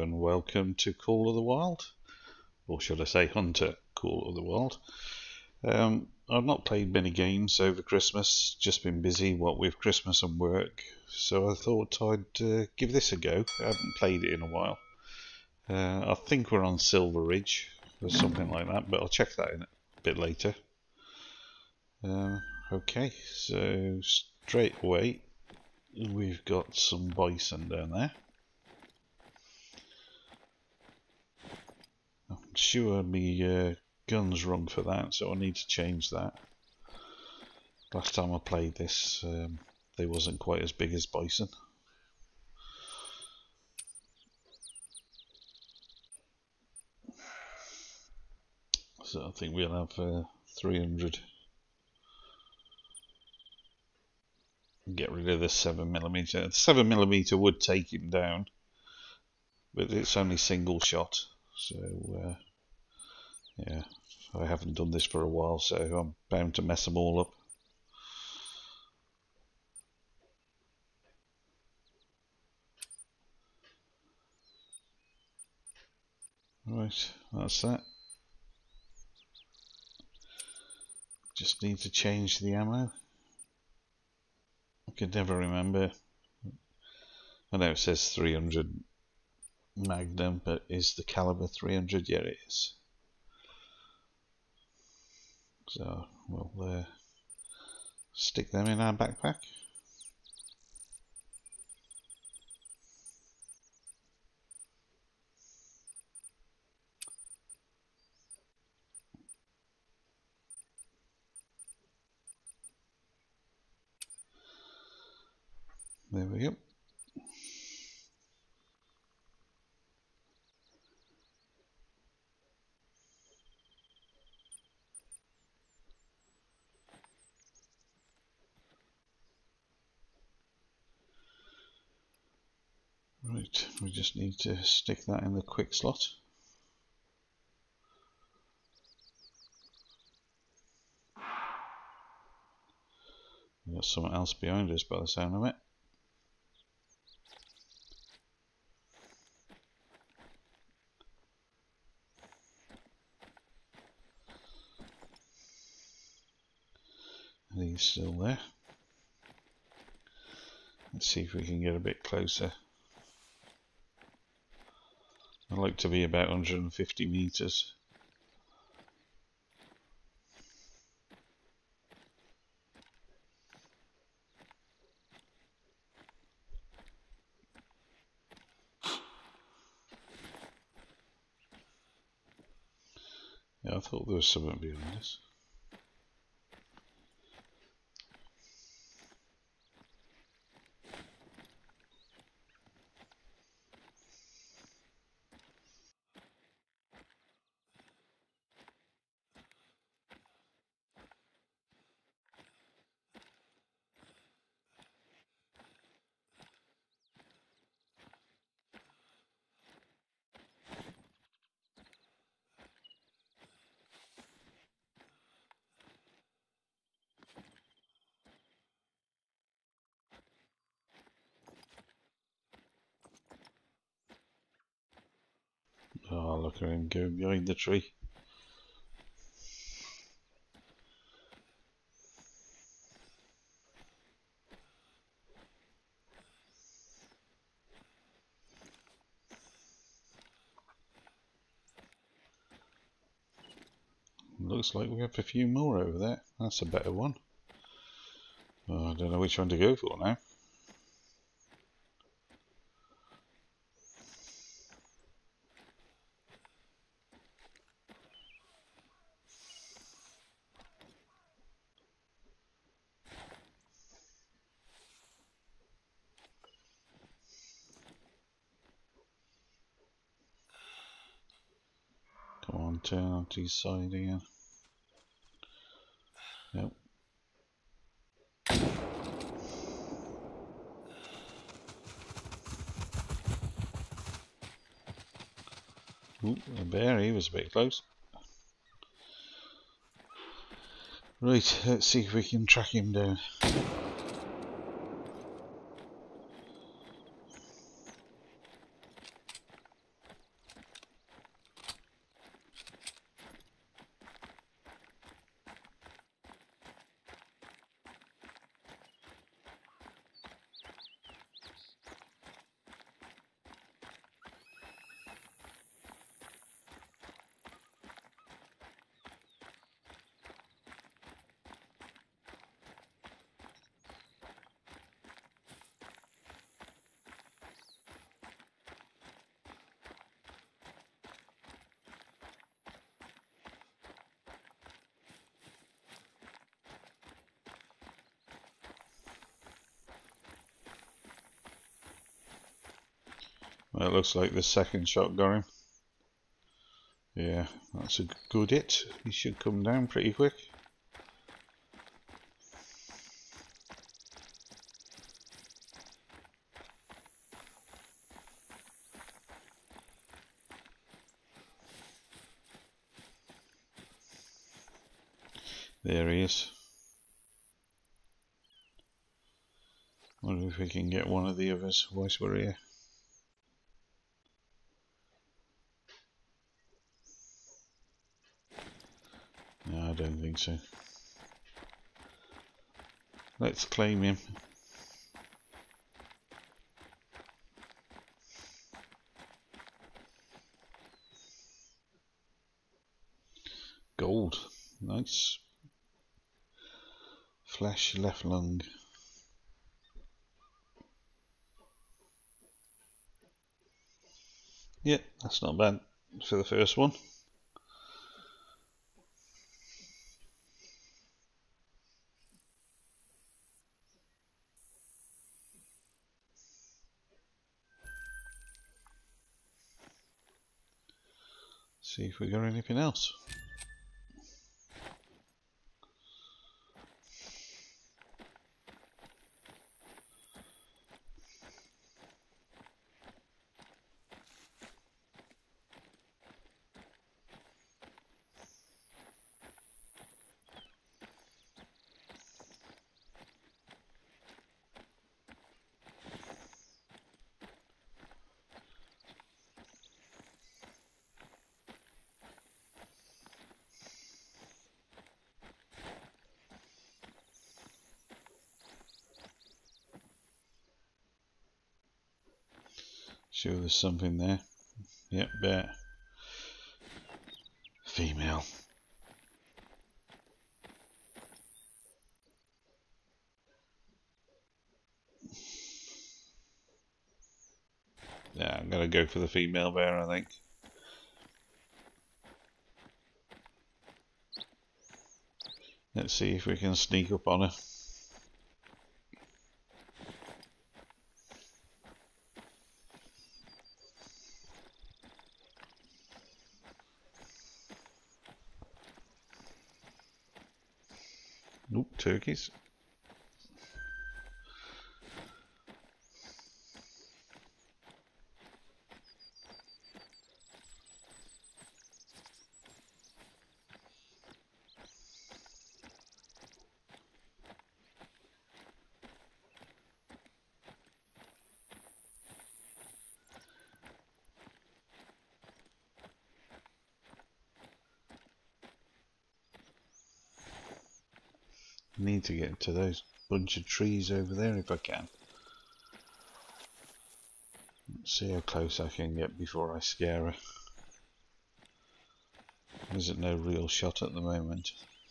and welcome to Call of the Wild, or should I say Hunter Call of the Wild. I've not played many games over Christmas, just been busy what with Christmas and work, so I thought I'd give this a go. I haven't played it in a while. I think we're on Silver Ridge or something like that, but I'll check that in a bit later. Okay, so straight away we've got some bison down there. I'm sure my gun's wrong for that, so I need to change that. Last time I played this, they wasn't quite as big as bison. So I think we'll have 300. Get rid of the 7mm. The 7mm would take him down, but it's only single shot. So yeah, I haven't done this for a while, so I'm bound to mess them all up. Right, that's that. Just need to change the ammo. I could never remember. I know it says 300 Magnum, but is the caliber 300? Yeah, it is. So we'll stick them in our backpack. There we go. Right, we just need to stick that in the quick slot. We've got something else behind us by the sound of it. And he's still there. Let's see if we can get a bit closer. I like to be about 150 meters. Yeah, I thought there was something behind us. Oh, look at him going behind the tree. Looks like we have a few more over there. That's a better one. Oh, I don't know which one to go for now. Come on, turn onto his side again. Yep. Ooh, a bear, he was a bit close. Right, let's see if we can track him down. Well, it looks like the second shot got him. Yeah, that's a good hit. He should come down pretty quick. There he is. Wonder if we can get one of the others whilst we're here. No, I don't think so. Let's claim him. Gold. Nice. Flesh left lung. Yeah, that's not bad for the first one. See if we got anything else. Sure, there's something there. Yep, bear. Female. Yeah, I'm gonna go for the female bear, I think. Let's see if we can sneak up on her. Oop, turkeys. Need to get to those bunch of trees over there if I can. Let's see how close I can get before I scare her. There's no real shot at the moment.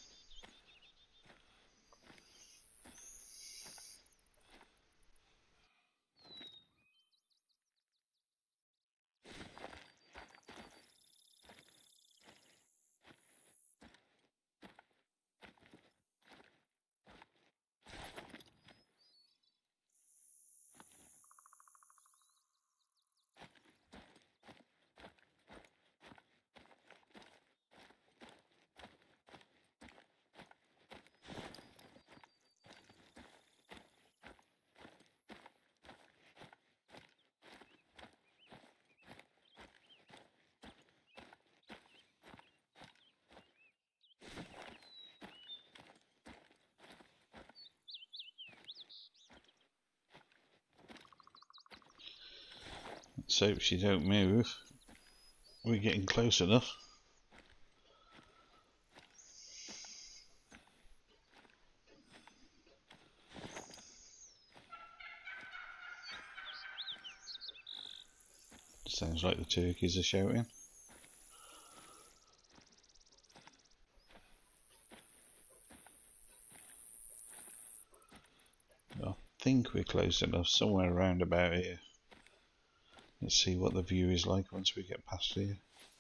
Let's hope she don't move. We're getting close enough. Sounds like the turkeys are shouting. I think we're close enough, somewhere around about here. Let's see what the view is like once we get past here.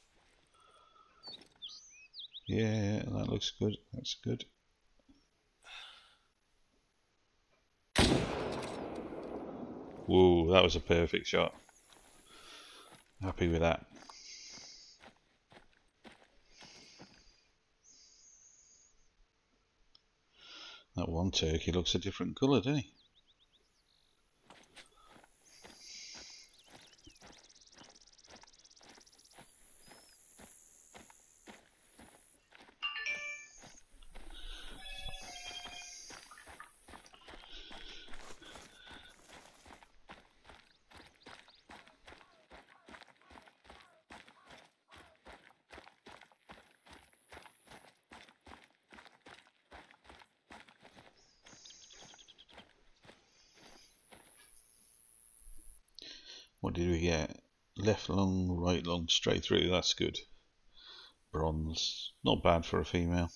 Yeah, that looks good. That's good. Whoa, that was a perfect shot. Happy with that. That one turkey looks a different colour, doesn't he? What did we get? Left lung, right lung, straight through. That's good. Bronze. Not bad for a female.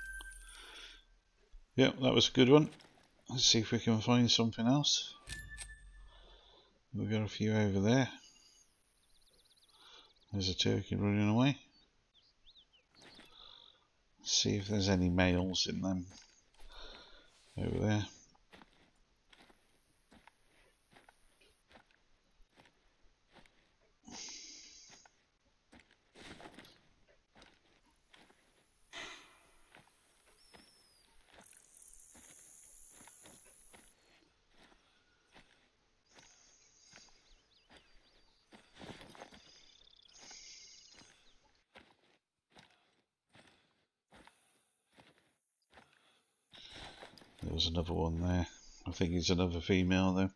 Yep, that was a good one. Let's see if we can find something else. We've got a few over there. There's a turkey running away. Let's see if there's any males in them over there. There was another one there. I think it's another female though.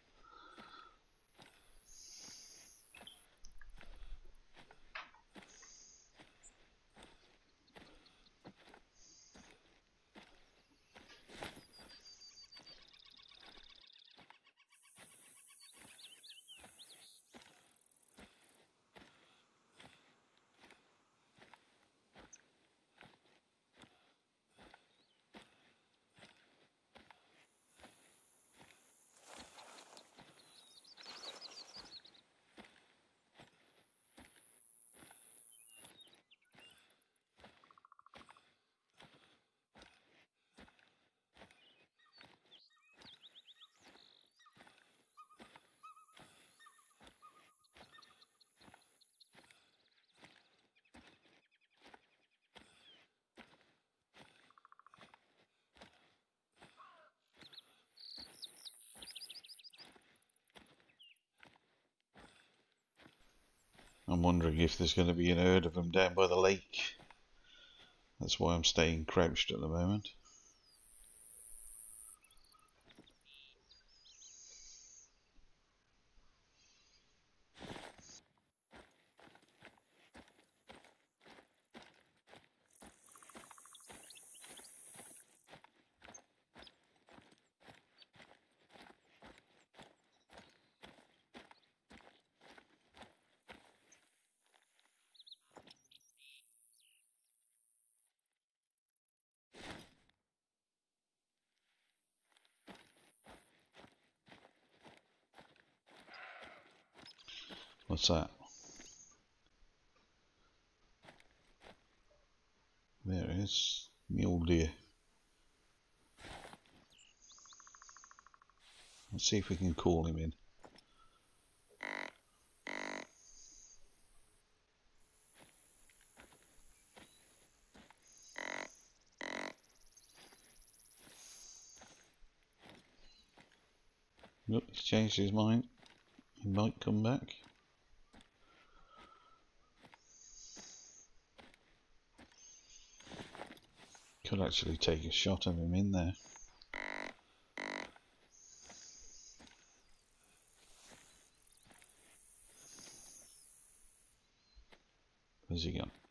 I'm wondering if there's going to be an herd of them down by the lake. That's why I'm staying crouched at the moment. What's that? There it is. Mule deer. Let's see if we can call him in. Nope, he's changed his mind. He might come back. Could actually take a shot of him in there. Where's he gone?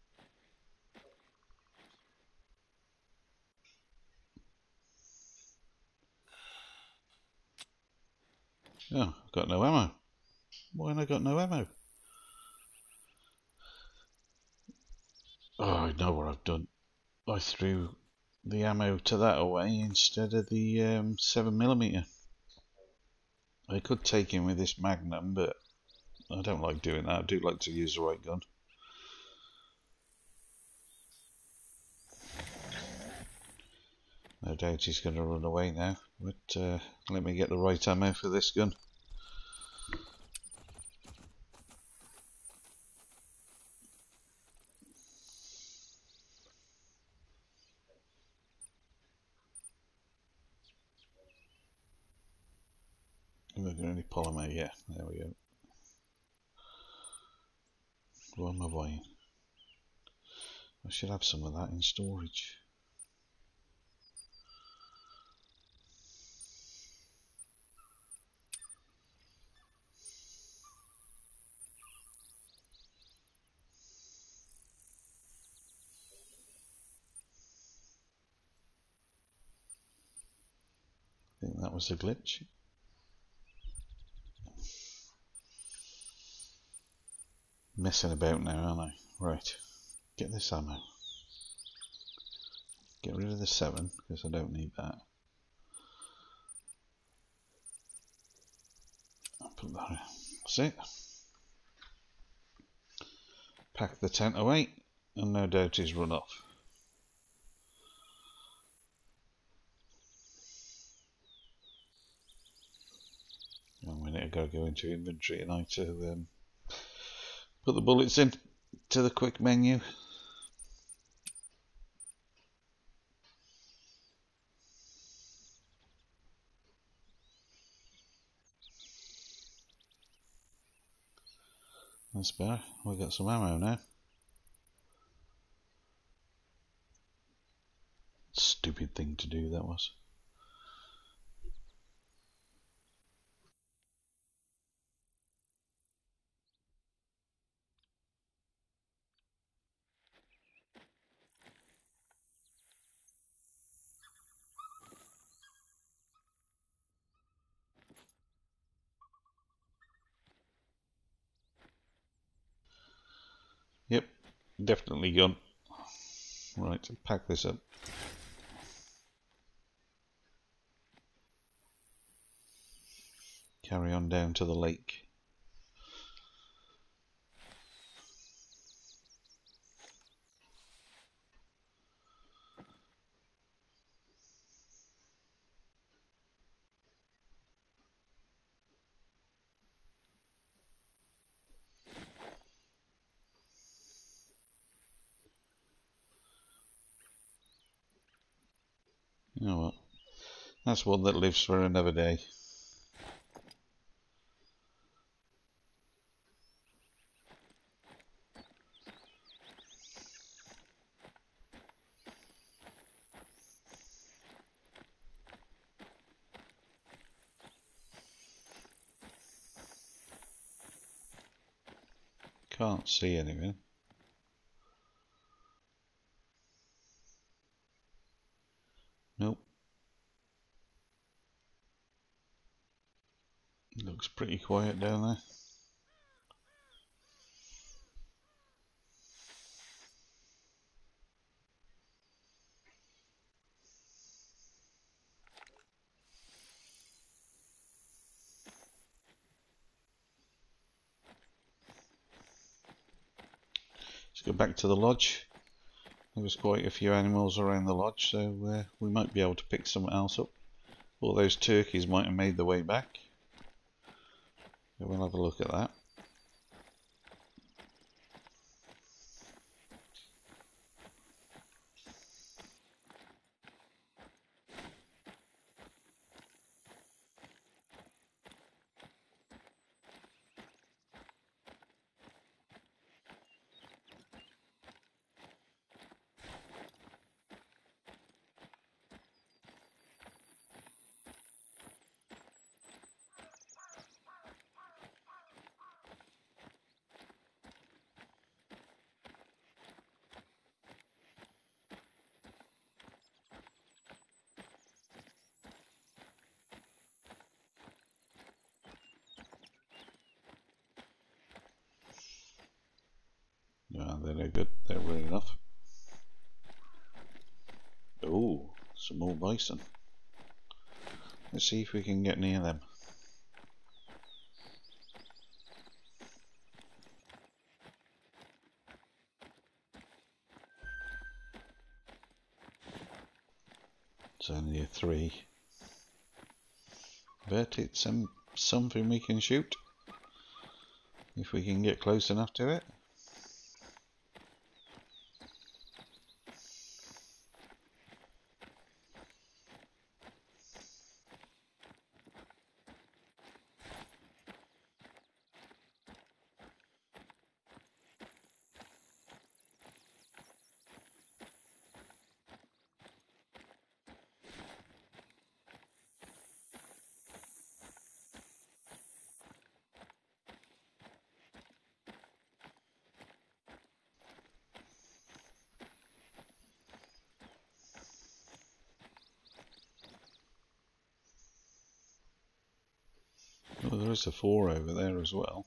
Oh, I've got no ammo. Why have I got no ammo? Oh, I know what I've done. I threw the ammo to that away instead of the 7mm. I could take him with this Magnum, but I don't like doing that. I do like to use the right gun. No doubt he's going to run away now, but let me get the right ammo for this gun. got any polymer? Yeah, there we go. What am I buying? I should have some of that in storage. I think that was a glitch. Messing about now, aren't I? Right, get this ammo. Get rid of the 7 because I don't need that. I'll put that in. That's it. Pack the tent away, and no doubt he's run off. A minute ago, go into inventory and I to put the bullets in to the quick menu. That's better. We've got some ammo now. Stupid thing to do, that was. Yep, definitely gone. Right, pack this up. Carry on down to the lake. Oh well, that's one that lives for another day. Can't see anything. Nope. Looks pretty quiet down there. Let's go back to the lodge. There was quite a few animals around the lodge, so we might be able to pick something else up. All those turkeys might have made their way back. So we'll have a look at that. Yeah, they're no good. They're really enough. Oh, some more bison. Let's see if we can get near them. It's only a 3. But it's something we can shoot. If we can get close enough to it. Oh, there is a 4 over there as well.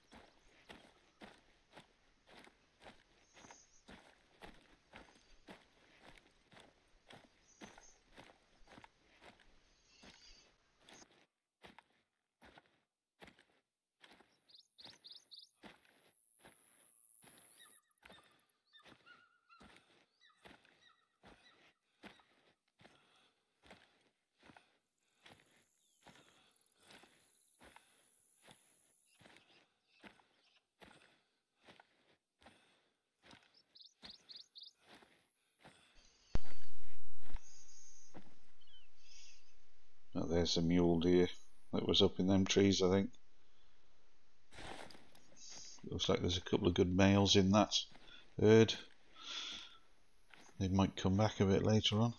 Oh, there's a mule deer that was up in them trees, I think. Looks like there's a couple of good males in that herd. They might come back a bit later on.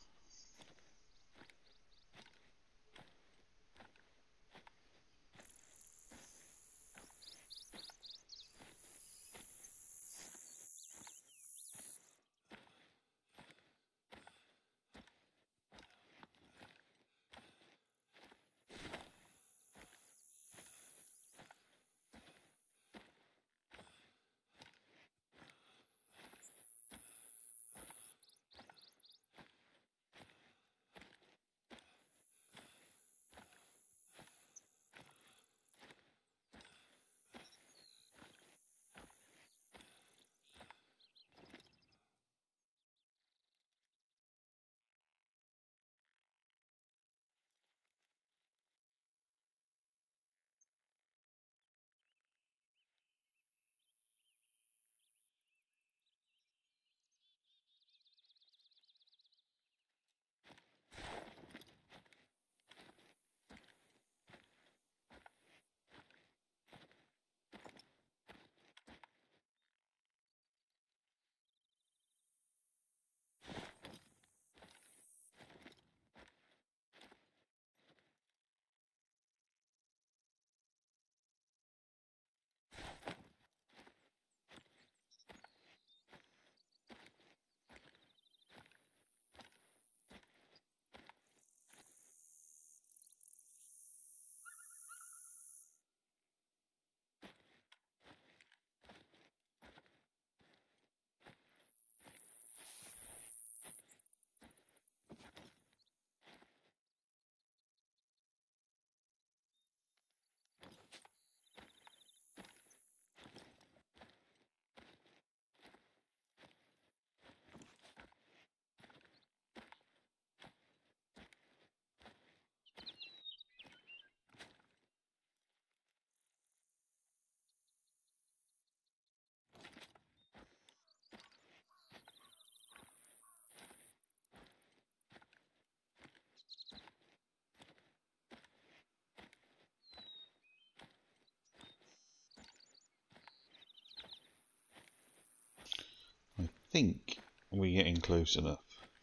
I think we're getting close enough.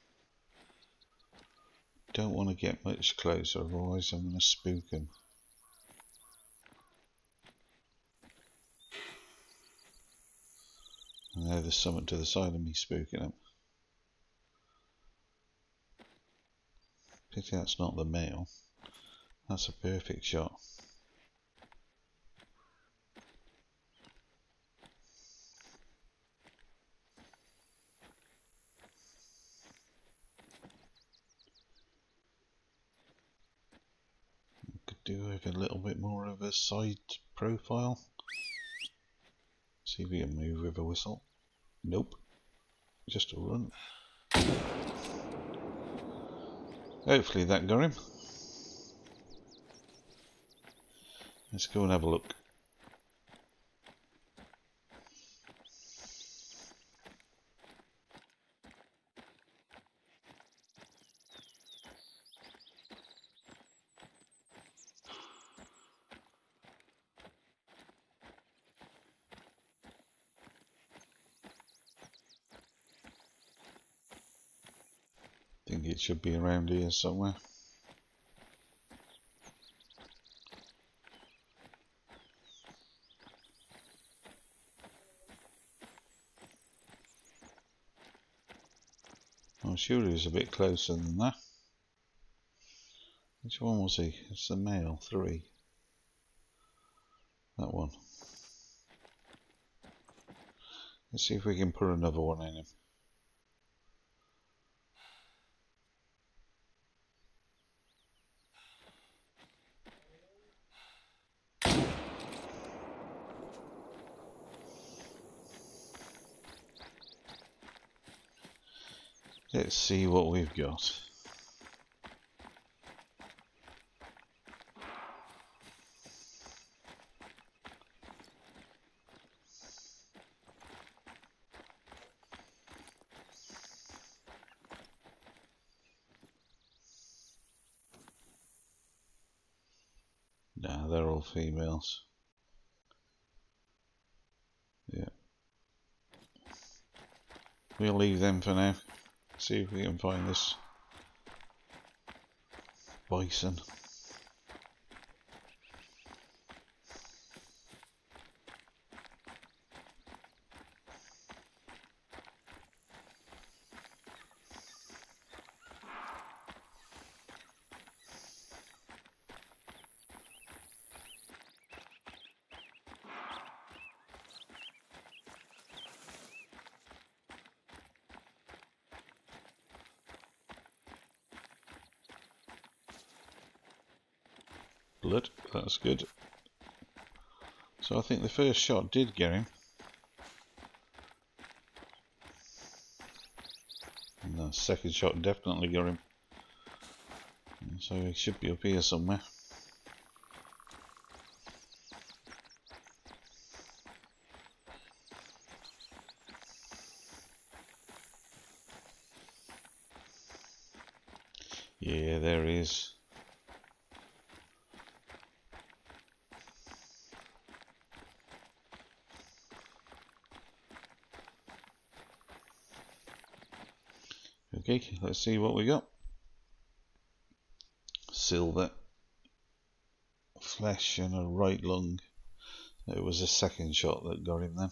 Don't want to get much closer, otherwise I'm going to spook them. And now there's something to the side of me spooking them. Pity that's not the male. That's a perfect shot. Could do with a little bit more of a side profile. See if we can move with a whistle. Nope. Just a run. Hopefully that got him. Let's go and have a look. I think it should be around here somewhere. I'm sure he was a bit closer than that. Which one was he? It's the male, 3. That one. Let's see if we can put another one in him. Let's see what we've got. Nah, they're all females. Yeah. We'll leave them for now. See if we can find this bison. Blood, that's good. So I think the first shot did get him. And the second shot definitely got him. So he should be up here somewhere. Yeah, there he is. Okay, let's see what we got. Silver, flesh and a right lung. It was the second shot that got him then.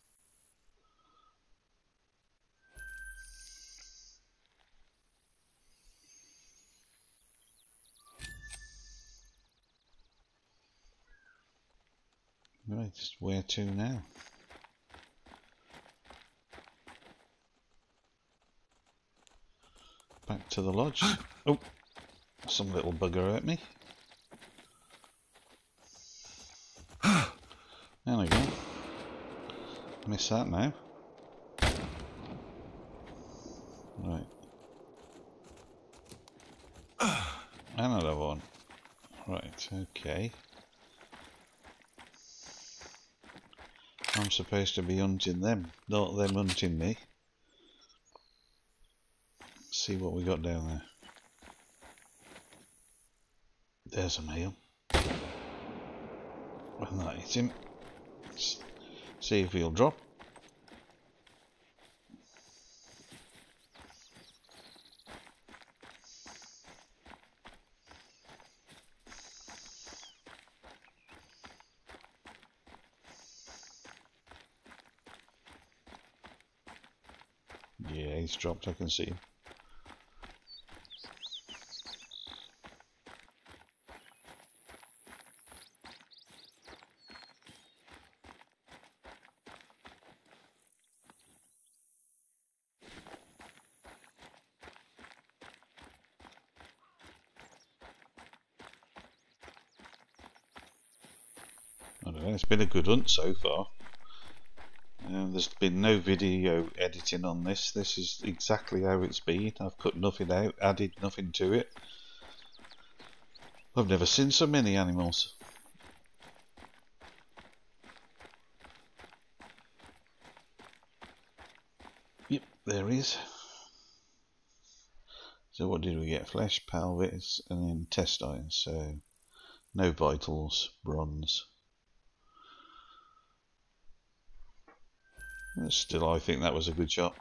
Right, where to now? Back to the lodge. Oh, some little bugger at me. There we go. Miss that now. Right. Another one. Right, okay. I'm supposed to be hunting them, not them hunting me. Let's see what we got down there. There's a male. And that hit him. Let's see if he'll drop. Yeah, he's dropped, I can see him. I don't know, it's been a good hunt so far. There's been no video editing on this. This is exactly how it's been. I've cut nothing out, added nothing to it. I've never seen so many animals. Yep, there he is. So what did we get? Flesh, pelvis, and intestines. So no vitals, bronze. Still, I think that was a good shot.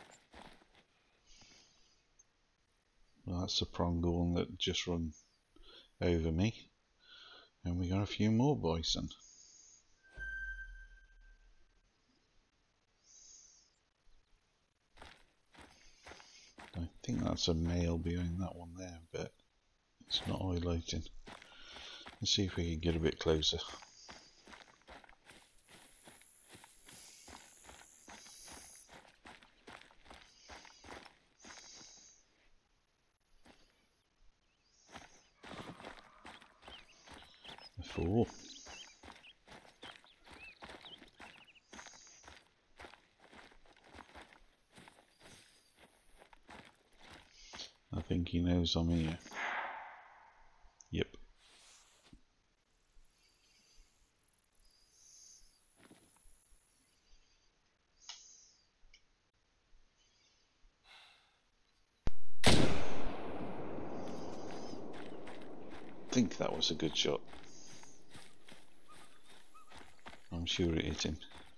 Well, that's a pronghorn that just run over me. And we got a few more bison. I think that's a male behind that one there, but it's not highlighting. Let's see if we can get a bit closer. A 4. I think he knows I'm here. Yep. I think that was a good shot. I'm sure it hit him.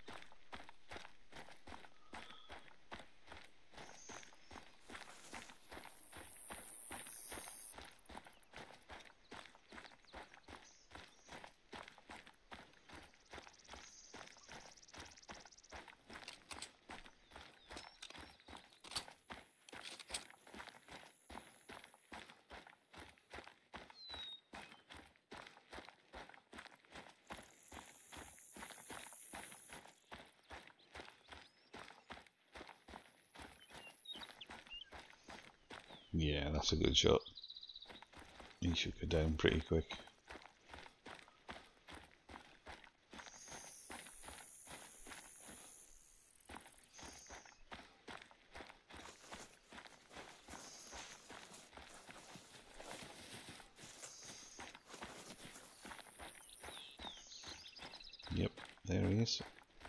Yeah, that's a good shot. He should go down pretty quick. Yep, there he is.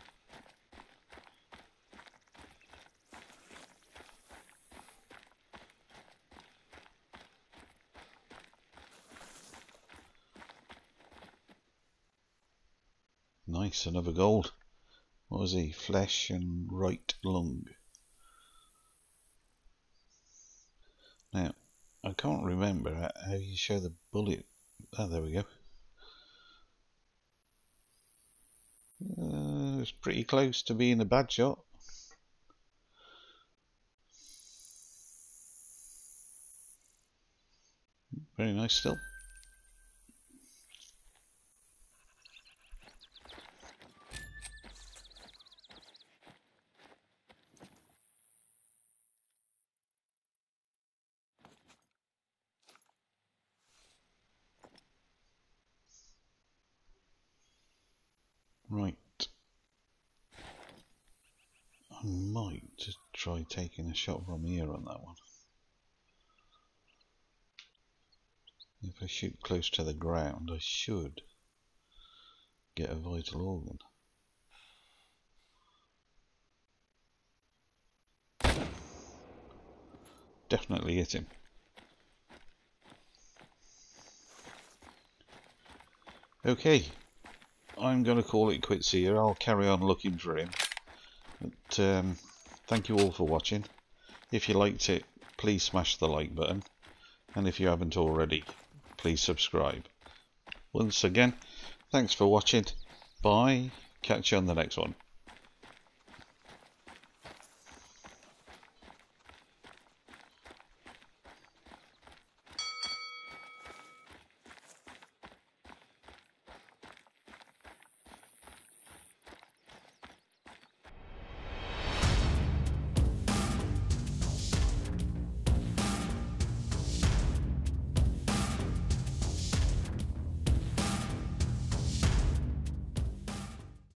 Nice, another gold. What was he? Flesh and right lung. Now, I can't remember how you show the bullet. Oh, there we go. It's pretty close to being a bad shot. Very nice still. Right. I might just try taking a shot from here on that one. If I shoot close to the ground, I should get a vital organ. Definitely hit him. Okay, I'm going to call it quits here. I'll carry on looking for him. But thank you all for watching. If you liked it, please smash the like button. And if you haven't already, please subscribe. Once again, thanks for watching. Bye. Catch you on the next one.